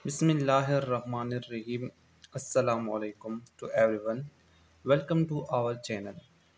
Bismillahirrahmanirrahim. Assalamu alaikum to everyone. Welcome to our channel.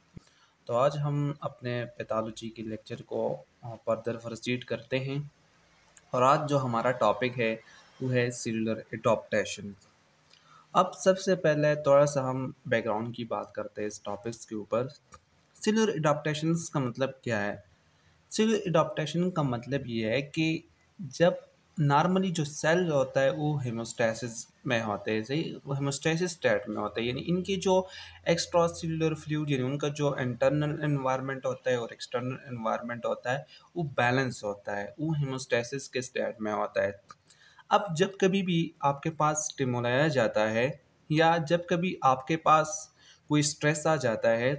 तो आज हम अपने पैथोलॉजी के लेक्चर को फर्दर प्रोसीड करते हैं और आज जो हमारा टॉपिक है वो है सेलुलर एडॉप्टेशन। अब सबसे पहले थोड़ा सा हम बैकग्राउंड की बात करते हैं इस टॉपिक्स के ऊपर। सेलुलर एडॉप्टेशन का मतलब क्या है? सेलुलर एडॉप्टेशन का मतलब ये है कि जब नॉर्मली जो सेल होता है वो हेमोस्टेसिस में होते हैं, सही, वो हेमोस्टेसिस स्टेट में होता है, यानी इनकी जो एक्स्ट्रा सेलुलर फ्लूइड यानी उनका जो इंटरनल एनवायरनमेंट होता है और एक्सटर्नल एनवायरनमेंट होता है वो बैलेंस होता है, वो हेमोस्टेसिस के स्टेट में होता है। अब जब कभी भी आपके पास स्टिमुलाया जाता है या जब कभी आपके पास कोई स्ट्रेस आ जाता है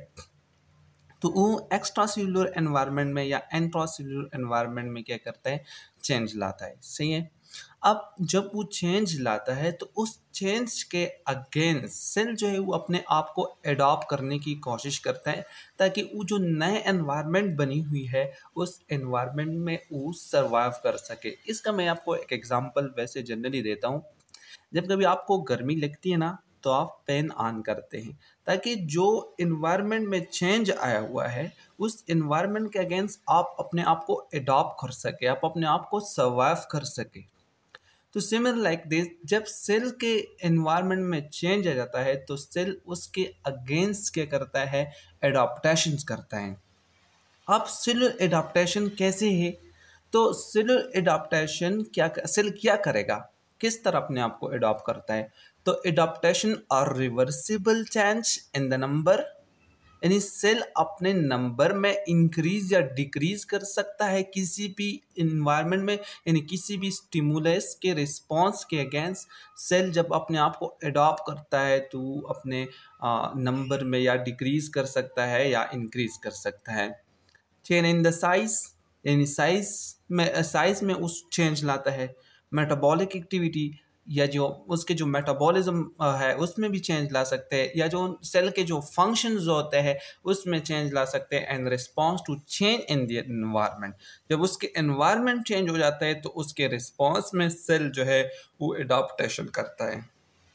तो वो एक्स्ट्रा सेलुलर एनवायरनमेंट में या इंट्रा सेलुलर एनवायरनमेंट में क्या करता है, चेंज लाता है, सही है। अब जब वो चेंज लाता है तो उस चेंज के अगेंस्ट सेल जो है वो अपने आप को एडॉप्ट करने की कोशिश करता है ताकि वो जो नए एनवायरनमेंट बनी हुई है उस एनवायरनमेंट में वो सर्वाइव कर सके। इसका मैं आपको एक एग्जांपल वैसे जनरली देता हूँ। जब कभी आपको गर्मी लगती है ना तो आप फैन ऑन करते हैं ताकि जो इन्वायरमेंट में चेंज आया हुआ है उस इन्वायरमेंट के अगेंस्ट आप अपने आप को अडॉप्ट कर सके, आप अपने आप को सर्वाइव कर सके। तो सिमिलर लाइक दिस, जब सेल के एनवायरनमेंट में चेंज आ जाता है तो सेल उसके अगेंस्ट क्या करता है, एडॉप्टेशन करता है। अब सेलुलर एडाप्टेशन कैसे है? तो सेलुलर एडाप्टेशन क्या, सेल क्या करेगा, किस तरह अपने आप को एडॉप्ट करता है? तो एडाप्टेशन और reversible change in the number, यानी सेल अपने नंबर में इंक्रीज या डिक्रीज कर सकता है किसी भी इन्वायरमेंट में, यानी किसी भी स्टिमुलस के रिस्पॉन्स के अगेंस्ट सेल जब अपने आप को एडॉप्ट करता है तो अपने नंबर में या डिक्रीज कर सकता है या इंक्रीज कर सकता है। चेंज इन द साइज, यानी साइज में उस चेंज लाता है। मेटाबॉलिक एक्टिविटी, या जो उसके जो मेटाबॉलिज्म है उसमें भी चेंज ला सकते हैं, या जो सेल के जो फंक्शंस होते हैं उसमें चेंज ला सकते हैं। And response to change in the environment, जब उसके एनवायरनमेंट चेंज हो जाता है तो उसके रिस्पॉन्स में सेल जो है वो एडाप्टेशन करता है।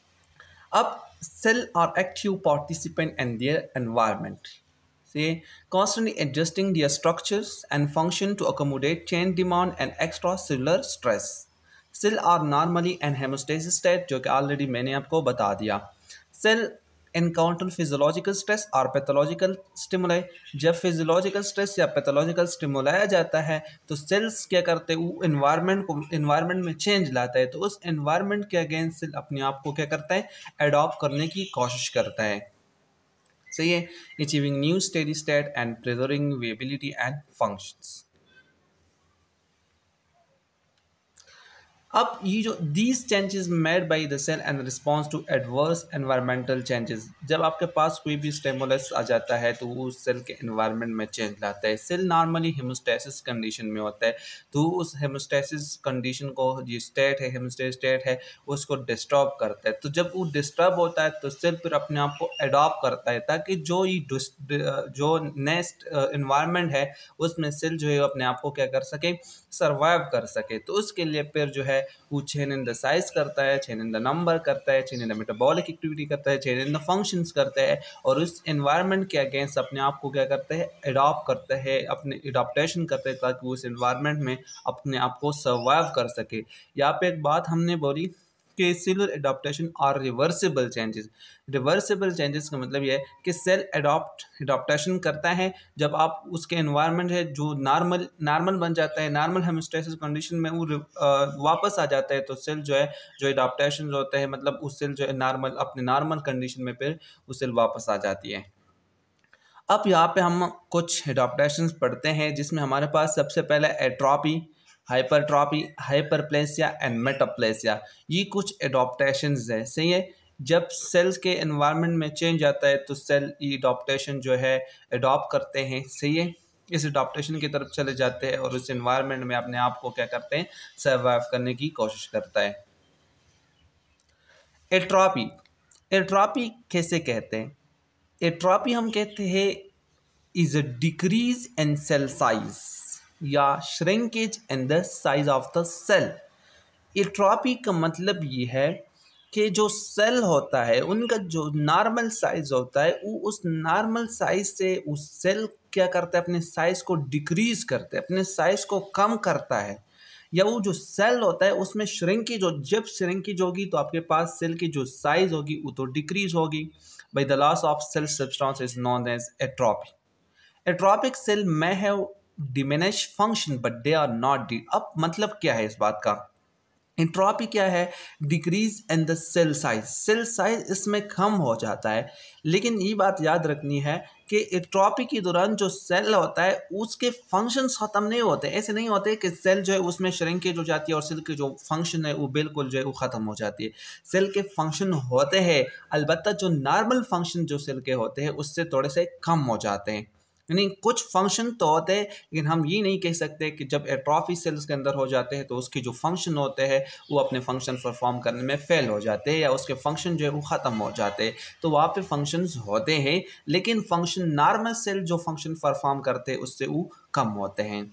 अब cell are active participant in their environment, say constantly adjusting their structures and function to accommodate change demand and extracellular stress. Cell are normally in hemostasis state, जो कि ऑलरेडी मैंने आपको बता दिया। सेल एनकाउंटर फिजियोलॉजिकल स्ट्रेस और pathological stimuli, जब physiological stress या pathological stimuli जाता है तो सेल्स क्या करते हैं, वो इन्वायरमेंट में चेंज लाता है, तो उस इन्वायरमेंट के अगेंस्ट सेल अपने आप को क्या करता है, अडॉप्ट करने की कोशिश करता है, सही है। Achieving new steady state and preserving viability and functions. अब ये जो these changes made by the cell and response to adverse environmental changes, जब आपके पास कोई भी स्टिमुलस आ जाता है तो वो सेल के एनवायरनमेंट में चेंज लाता है। सेल नॉर्मली हेमोस्टेसिस कंडीशन में होता है तो उस हेमोस्टेसिस कंडीशन को, जो स्टेट है, हेमोस्टेसिस स्टेट है, उसको डिस्टर्ब करता है। तो जब वो डिस्टर्ब होता है तो सेल फिर अपने आप को अडॉप्ट करता है ताकि जो ये जो नेक्स्ट इन्वायरमेंट है उसमें सेल जो है अपने आप को क्या कर सके, सर्वाइव कर सके। तो उसके लिए फिर जो है वो चेंज इन द साइज करता है, चेंज इन द नंबर करता है, change in the metabolic activity करता है, चेंज इन द फंक्शंस करता है और उस एनवायरनमेंट के अगेंस्ट अपने आप को क्या करता है, अडॉप्ट करता है, अपने एडॉप्टेशन करता है ताकि वो उस एनवायरनमेंट में अपने आप को सर्वाइव कर सके। यहाँ पे एक बात हमने बोली कि सेलुलर एडॉप्टेशन और रिवर्सिबल चेंजेस। रिवर्सिबल चेंजेस का मतलब ये है कि सेल एडॉप्टेशन करता है जब आप उसके एनवायरनमेंट है जो नॉर्मल बन जाता है, नॉर्मल हेमोस्टेसिस कंडीशन में वो वापस आ जाता है, तो सेल जो है, जो एडॉप्टेशन होता है मतलब उस सेल जो है नॉर्मल, अपने नॉर्मल कंडीशन में फिर वो सेल वापस आ जाती है। अब यहाँ पे हम कुछ एडॉप्टेशन पढ़ते हैं जिसमें हमारे पास सबसे पहले atrophy, hypertrophy, hyperplasia and metaplasia. ये कुछ एडॉप्टेशंस है, सही है। जब सेल्स के एनवायरनमेंट में चेंज आता है तो सेल ये एडॉप्टेशन जो है एडॉप्ट करते हैं, सही है। इस एडॉप्टेशन की तरफ चले जाते हैं और उस एनवायरनमेंट में अपने आप को क्या करते हैं, सर्वाइव करने की कोशिश करता है। एट्रोपी, एट्रोपी कैसे कहते हैं? एट्रोपी हम कहते हैं is a decrease in cell size या shrinkage in the size of the cell। Atrophy का मतलब ये है कि जो सेल होता है उनका जो नॉर्मल साइज होता है वो उस नॉर्मल साइज से उस सेल क्या करता है, अपने साइज को डिक्रीज करते हैं, अपने साइज को कम करता है। या वो जो सेल होता है उसमें श्रिंकेज हो, जब श्रिंकेज होगी तो आपके पास सेल की जो साइज होगी वो तो डिक्रीज होगी। By the loss of cell substance is known as atrophy. Atrophic cell may have diminished function but they are not अब मतलब क्या है इस बात का? एंट्रोपी क्या है? Decrease in the cell size, cell size इसमें कम हो जाता है। लेकिन ये बात याद रखनी है कि एंट्रोपी के दौरान जो सेल होता है उसके फंक्शंस खत्म नहीं होते। ऐसे नहीं होते कि सेल जो है उसमें श्रिंकेज हो जाती है और सेल के जो फंक्शन है वो बिल्कुल जो है वो ख़त्म हो जाती है। सेल के फंक्शन होते हैं, अलबत्ता जो नॉर्मल फंक्शन जो सेल के होते हैं उससे थोड़े से कम हो जाते हैं। यानी कुछ फंक्शन तो होते हैं, लेकिन हम ये नहीं कह सकते कि जब एट्रोफी सेल्स के अंदर हो जाते हैं तो उसके जो फंक्शन होते हैं वो अपने फंक्शन परफॉर्म करने में फेल हो जाते हैं या उसके फंक्शन जो है वो ख़त्म हो जाते हैं। तो वहाँ पे फंक्शंस होते हैं, लेकिन फंक्शन नॉर्मल सेल जो फंक्शन परफॉर्म करते हैं उससे वो कम होते हैं।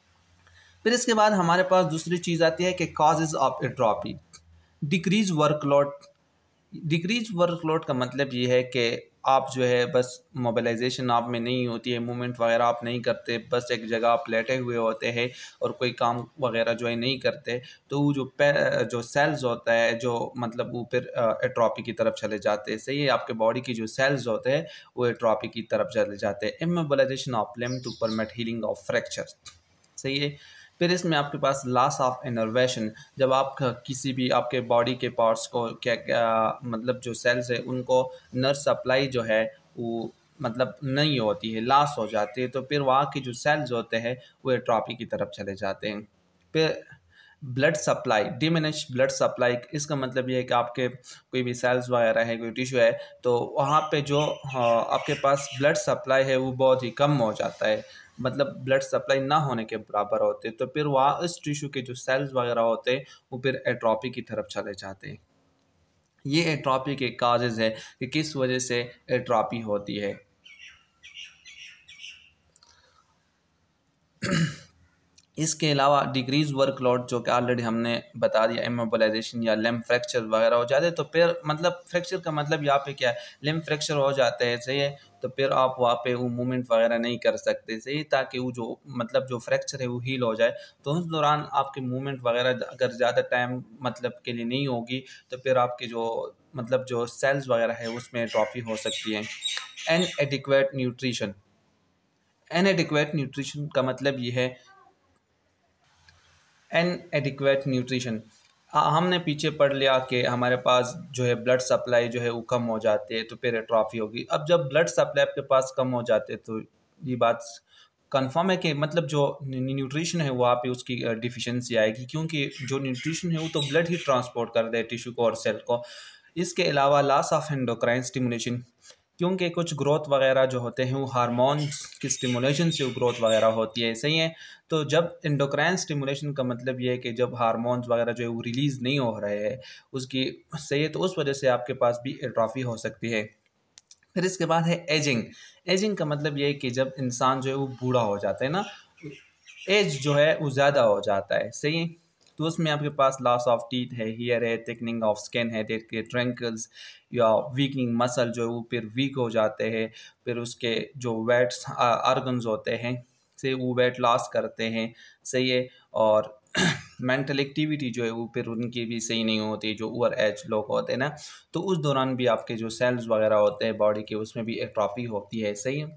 फिर इसके बाद हमारे पास दूसरी चीज़ आती है कि causes of atrophy. Decrease workload. Decrease workload का मतलब ये है कि आप जो है बस मोबिलाइजेशन आप में नहीं होती है, मूवमेंट वगैरह आप नहीं करते, बस एक जगह आप लेटे हुए होते हैं और कोई काम वगैरह जो है नहीं करते, तो वो जो सेल्स होता है जो मतलब वो फिर एट्रोपी की तरफ चले जाते हैं। सही है, आपके बॉडी की जो सेल्स होते हैं वो एट्रोपी की तरफ चले जाते हैं। Immobilization of limb to permit healing of fracture. सही है। फिर इसमें आपके पास लॉस ऑफ इनर्वेशन, जब आप किसी भी आपके बॉडी के पार्ट्स को क्या क्या मतलब जो सेल्स है उनको नर्व सप्लाई जो है वो मतलब नहीं होती है, लॉस हो जाती है, तो फिर वहाँ के जो सेल्स होते हैं वो एट्रोपी की तरफ चले जाते हैं। फिर blood supply, diminish blood supply, इसका मतलब ये है कि आपके कोई भी सेल्स वगैरह है, कोई टिश्यू है, तो वहाँ पे जो आपके पास ब्लड सप्लाई है वो बहुत ही कम हो जाता है, मतलब ब्लड सप्लाई ना होने के बराबर होते हैं। तो फिर वहाँ इस टिश्यू के जो सेल्स वगैरह होते हैं वो फिर एट्रोपी की तरफ चले जाते हैं। ये एट्रोपी के काजेज़ है कि किस वजह से एट्रोपी होती है। इसके अलावा डिक्रीज वर्कलोड जो कि ऑलरेडी हमने बता दिया, इमोबिलाइजेशन या लिम्ब फ्रैक्चर वगैरह हो जाते हैं, तो फिर मतलब फ्रैक्चर का मतलब यहाँ पे क्या है, लिम्ब फ्रैक्चर हो जाते हैं। सही है, तो फिर आप वहाँ पे वो मूवमेंट वगैरह नहीं कर सकते। सही है, ताकि वो जो मतलब जो फ्रैक्चर है वो हील हो जाए, तो उस दौरान आपके मूवमेंट वगैरह अगर ज़्यादा टाइम मतलब के लिए नहीं होगी तो फिर आपके जो मतलब जो सेल्स वगैरह है उसमें एट्रोफी हो सकती है। एनएडिक्वेट न्यूट्रिशन। एनएडिक्वेट न्यूट्रिशन का मतलब ये है एनएडिक्वेट न्यूट्रिशन। हमने पीछे पढ़ लिया कि हमारे पास जो है ब्लड सप्लाई जो है वो कम हो जाती है तो फिर एट्रोफी होगी। अब जब ब्लड सप्लाई आपके पास कम हो जाते हैं तो ये बात कंफर्म है कि मतलब जो न्यूट्रिशन है वहाँ पे उसकी डिफिशिएंसी आएगी, क्योंकि जो न्यूट्रिशन है वो तो ब्लड ही ट्रांसपोर्ट कर दे है टिश्यू को और सेल को। इसके अलावा लॉस ऑफ एंडोक्राइन स्टिमुलेशन, क्योंकि कुछ ग्रोथ वगैरह जो होते हैं वो हार्मोन्स की स्टिमुलेशन से वो ग्रोथ वगैरह होती है। सही है, तो जब एंडोक्राइन स्टिमुलेशन का मतलब ये है कि जब हार्मोन्स वगैरह जो है वो रिलीज़ नहीं हो रहे हैं उसकी, सही है, तो उस वजह से आपके पास भी एट्रोफी हो सकती है। फिर इसके बाद है एजिंग। एजिंग का मतलब ये है कि जब इंसान जो है वो बूढ़ा हो जाता है ना, एज जो है वो ज़्यादा हो जाता है। सही है, तो उसमें आपके पास लॉस ऑफ टीथ है, हेयर है, थिकनिंग ऑफ स्किन है, डेट के ट्रैंकल्स या वीकनिंग मसल जो है वो फिर वीक हो जाते हैं। फिर उसके जो वेट्स आर्गन्स होते हैं से वो वेट लॉस करते हैं। सही है, और मेंटल एक्टिविटी जो है वो फिर उनकी भी सही नहीं होती, जो ओवर एज लोग होते हैं ना, तो उस दौरान भी आपके जो सेल्स वगैरह होते हैं बॉडी के उसमें भी एट्रोफी होती है। सही है।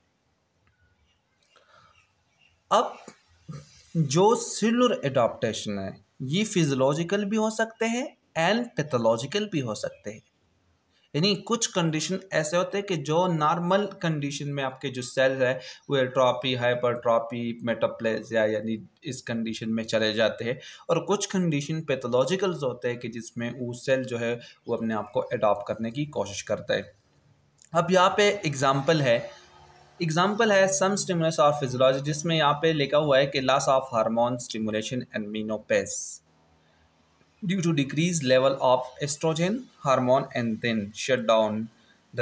अब जो सेलुलर एडाप्टेशन है ये फिजियोलॉजिकल भी हो सकते हैं एंड पैथोलॉजिकल भी हो सकते हैं। यानी कुछ कंडीशन ऐसे होते हैं कि जो नॉर्मल कंडीशन में आपके जो सेल्स है वो एट्रोफी, हाइपरट्रोफी, मेटाप्लेसिया यानी इस कंडीशन में चले जाते हैं, और कुछ कंडीशन पैथोलॉजिकल्स होते हैं कि जिसमें वो सेल जो है वो अपने आप को अडॉप्ट करने की कोशिश करता है। अब यहाँ पे एग्जाम्पल है सम स्टिमुलस और फिजियोलॉजी, जिसमें यहाँ पे लिखा हुआ है कि loss of hormone stimulation and menopause due to decrease level of estrogen hormone and then shut down the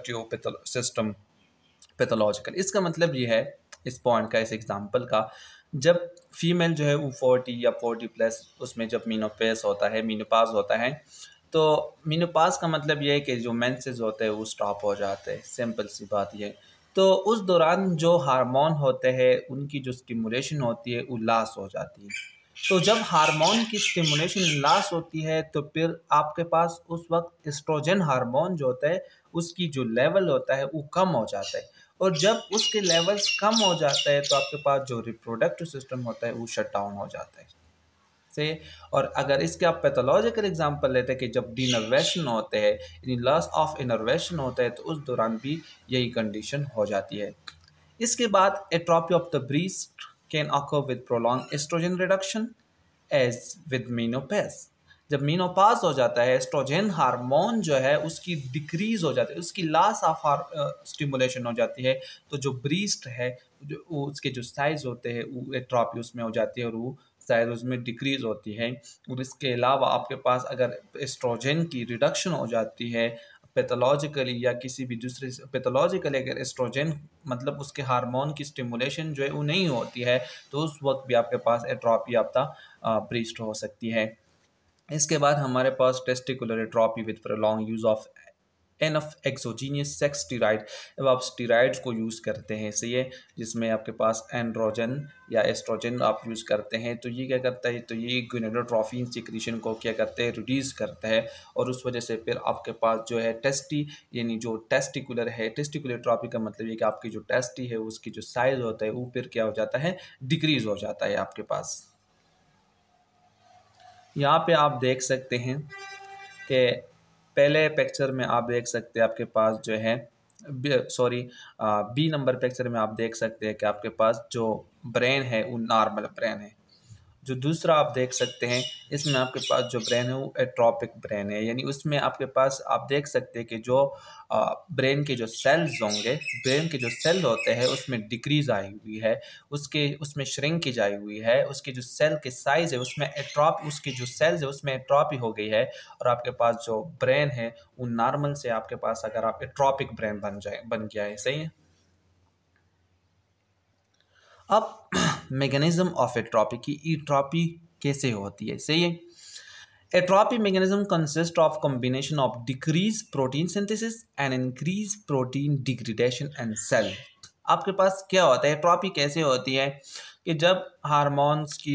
reproductive system pathological. इसका मतलब ये है इस पॉइंट का, इस एग्जाम्पल का, जब फीमेल जो है वो 40 या 40+ उसमें जब मीनोपेस होता है, मीनोपाज होता है, तो मीनोपाज का मतलब ये है कि जो मेंसेस होते हैं वो स्टॉप हो जाते हैं, सिंपल सी बात ये है। तो उस दौरान जो हार्मोन होते हैं उनकी जो स्टिमुलेशन होती है वो लॉस हो जाती है। तो जब हार्मोन की स्टिमुलेशन लॉस होती है तो फिर आपके पास उस वक्त एस्ट्रोजन हार्मोन जो होता है उसकी जो लेवल होता है वो कम हो जाता है, और जब उसके लेवल्स कम हो जाता है तो आपके पास जो रिप्रोडक्टिव सिस्टम होता है वो शट डाउन हो जाता है से। और अगर इसके आप पैथोलॉजिकल एग्जांपल लेते हैं कि जब डिनर्वेशन होते हैं, यानी लॉस ऑफ इनर्वेशन होता है, तो उस दौरान भी यही कंडीशन हो जाती है। इसके बाद atrophy of the breast can occur with prolong estrogen reduction as with menopause. जब मीनोपाज हो जाता है, एस्ट्रोजन हार्मोन जो है उसकी डिक्रीज हो जाती है, उसकी लॉस ऑफ स्टिमुलेशन हो जाती है, तो जो ब्रीस्ट है, जो वो उसके जो साइज होते हैं वो एट्रोपी उसमें हो जाती है और वो साइज उसमें डिक्रीज होती है। और इसके अलावा आपके पास अगर एस्ट्रोजन की रिडक्शन हो जाती है पैथोलॉजिकली या किसी भी दूसरे पैथोलॉजिकली, अगर एस्ट्रोजन मतलब उसके हार्मोन की स्टिमुलेशन जो है वो नहीं होती है, तो उस वक्त भी आपके पास एट्रोपी ऑफ द ब्रीस्ट हो सकती है। इसके बाद हमारे पास testicular atrophy with prolong use of enough exogenous sex steroid. अब आप स्टीराइड्स को यूज़ करते हैं, सही है, जिसमें आपके पास एंड्रोजन या एस्ट्रोजन आप यूज़ करते हैं, तो ये क्या करता है, तो ये गोनेडोट्रोफिन सिक्रीशन को क्या करते हैं, रिड्यूस करता है, और उस वजह से फिर आपके पास जो है टेस्टी, यानी जो टेस्टिकुलर है, टेस्टिकुलर एट्रोपी का मतलब ये कि आपकी जो टेस्टी है उसकी जो साइज़ होता है वो फिर क्या हो जाता है, डिक्रीज़ हो जाता है आपके पास। यहाँ पे आप देख सकते हैं कि पहले पिक्चर में आप देख सकते हैं आपके पास जो है सॉरी बी नंबर पिक्चर में आप देख सकते हैं कि आपके पास जो ब्रेन है वो नॉर्मल ब्रेन है। जो दूसरा आप देख सकते हैं इसमें आपके पास जो ब्रेन है वो एट्रोपिक ब्रेन है, यानी उसमें आपके पास आप देख सकते हैं कि जो ब्रेन के जो सेल्स होंगे, ब्रेन के जो सेल होते हैं उसमें डिक्रीज आई हुई है, उसके उसमें श्रिंकेज आई हुई है, उसके जो सेल के साइज है उसमें एट्रोप, उसके जो सेल्स है उसमें एट्रोपी हो गई है, और आपके पास जो ब्रेन है वो नॉर्मल से आपके पास अगर आप एट्रोपिक ब्रेन बन गया है, सही है। अब मैकेनिज्म ऑफ एट्रोपी की एट्रोपी कैसे होती है, सही है। Atrophy mechanism consists of combination of decreased protein synthesis and increased protein degradation and cell। आपके पास क्या होता है, एट्रोपी कैसे होती है कि जब हार्मोन्स की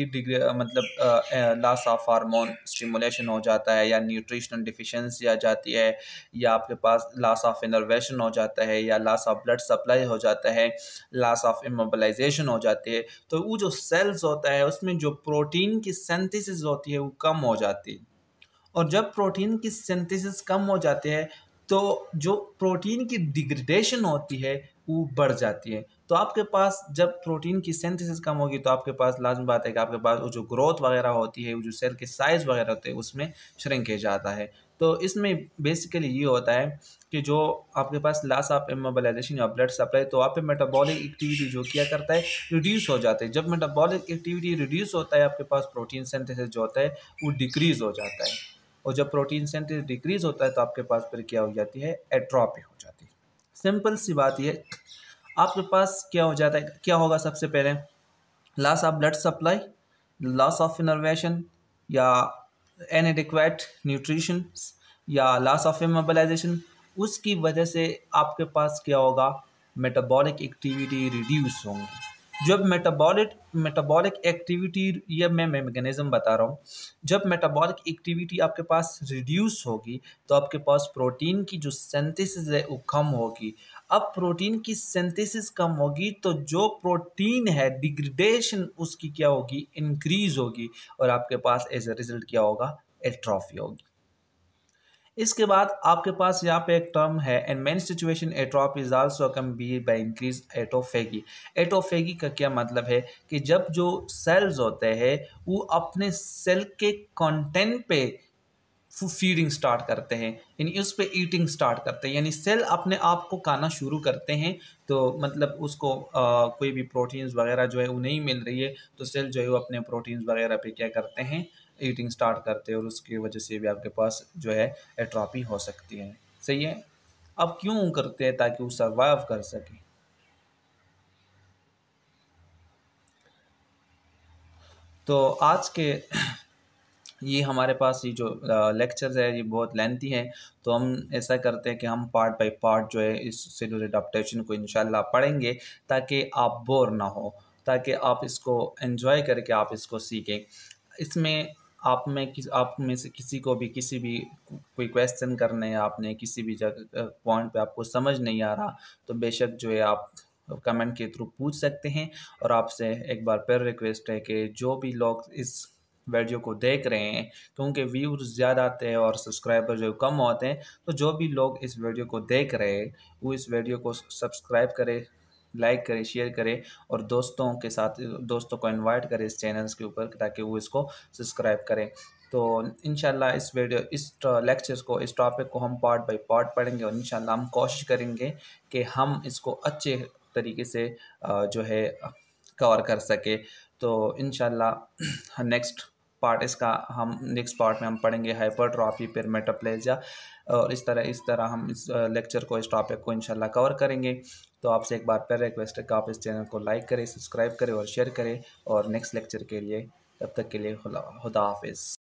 मतलब लॉस ऑफ हार्मोन स्टिमुलेशन हो जाता है, या न्यूट्रिशनल डिफिशिएंसी आ जाती है, या आपके पास लॉस ऑफ इनर्वेशन हो जाता है, या लॉस ऑफ ब्लड सप्लाई हो जाता है, लॉस ऑफ इमोबिलाइजेशन हो जाती है, तो वो जो सेल्स होता है उसमें जो प्रोटीन की सिंथेसिस होती है वो कम हो जाती है। और जब प्रोटीन की सिंथेसिस कम हो जाती है तो जो प्रोटीन की डिग्रेडेशन होती है वो बढ़ जाती है। तो आपके पास जब प्रोटीन की सिंथेसिस कम होगी तो आपके पास लाजमी बात है कि आपके पास वो जो ग्रोथ वगैरह होती है, वो जो सेल के साइज वगैरह होते हैं उसमें श्रिंकेज आता है। तो इसमें बेसिकली ये होता है कि जो आपके पास लॉस ऑफ इमोबिलाइजेशन या ब्लड सप्लाई, तो आप पे मेटाबॉलिक एक्टिविटी जो क्या करता है, रिड्यूस हो जाता है। जब मेटाबॉलिक एक्टिविटी रिड्यूस होता है आपके पास प्रोटीन सिंथेसिस जो होता है वो डिक्रीज हो जाता है, और जब प्रोटीन सिंथेसिस डिक्रीज होता है तो आपके पास फिर क्या हो जाती है, एट्रोपी हो जाती है। सिंपल सी बात ये, आपके पास क्या हो जाता है, क्या होगा, सबसे पहले loss of blood supply, loss of innervation, या इनएडिक्वेट न्यूट्रिशन, या लॉस ऑफ इमोबिलाइजेशन, उसकी वजह से आपके पास क्या होगा, मेटाबॉलिक एक्टिविटी रिड्यूस होंगी। जब मेटाबॉलिक मेटाबॉलिक एक्टिविटी, ये मैं मैकेनिज्म बता रहा हूँ, जब मेटाबॉलिक एक्टिविटी आपके पास रिड्यूस होगी तो आपके पास प्रोटीन की जो सिंथेसिस है वो कम होगी। अब प्रोटीन की सिंथेसिस कम होगी तो जो प्रोटीन है डिग्रेडेशन उसकी क्या होगी, इंक्रीज होगी, और आपके पास एज अ रिजल्ट क्या होगा, एट्रोफी होगी। इसके बाद आपके पास यहाँ पे एक टर्म है, and main situation atrophy is also come be by increase autophagy. Autophagy का क्या मतलब है कि जब जो सेल्स होते हैं वो अपने सेल के कंटेंट पे फीडिंग स्टार्ट करते हैं, यानी उस पर ईटिंग स्टार्ट करते हैं, यानी सेल अपने आप को खाना शुरू करते हैं। तो मतलब उसको कोई भी प्रोटीन्स वगैरह जो है वो नहीं मिल रही है, तो सेल जो है वो अपने प्रोटीन्स वगैरह पे क्या करते हैं, ईटिंग स्टार्ट करते हैं, और उसकी वजह से भी आपके पास जो है एट्रोपी हो सकती है, सही है। अब क्यों करते हैं, ताकि वो सर्वाइव कर सके। तो आज के ये हमारे पास ये जो लेक्चर्स है ये बहुत लेंथी है, तो हम ऐसा करते हैं कि हम पार्ट बाय पार्ट जो है इस सेलुलर एडाप्टेशन को इंशाल्लाह पढ़ेंगे, ताकि आप बोर ना हो, ताकि आप इसको एंजॉय करके आप इसको सीखें। इसमें आप में से किसी को भी किसी भी कोई क्वेश्चन करने है, आपने किसी भी जगह पॉइंट पे आपको समझ नहीं आ रहा, तो बेशक जो है आप कमेंट के थ्रू पूछ सकते हैं। और आपसे एक बार फिर रिक्वेस्ट है कि जो भी लोग इस वीडियो को देख रहे हैं, क्योंकि व्यूज़ ज़्यादा आते हैं और सब्सक्राइबर जो कम होते हैं, तो जो भी लोग इस वीडियो को देख रहे हैं वो इस वीडियो को सब्सक्राइब करें, लाइक करें, शेयर करें और दोस्तों के साथ दोस्तों को इनवाइट करें इस चैनल्स के ऊपर, ताकि वो इसको सब्सक्राइब करें। तो इंशाल्लाह इस लेक्चर्स को, इस टॉपिक को हम पार्ट बाय पार्ट पढ़ेंगे और इंशाल्लाह हम कोशिश करेंगे कि हम इसको अच्छे तरीके से जो है कवर कर सके। तो इंशाल्लाह नेक्स्ट पार्ट में हम पढ़ेंगे हाइपरट्रॉफी, फिर मेटाप्लेजिया, और इस तरह हम इस लेक्चर को, इस टॉपिक को इंशाल्लाह कवर करेंगे। तो आपसे एक बार फिर रिक्वेस्ट है कि आप इस चैनल को लाइक करें, सब्सक्राइब करें और शेयर करें। और नेक्स्ट लेक्चर के लिए, तब तक के लिए खुदा हाफिज़।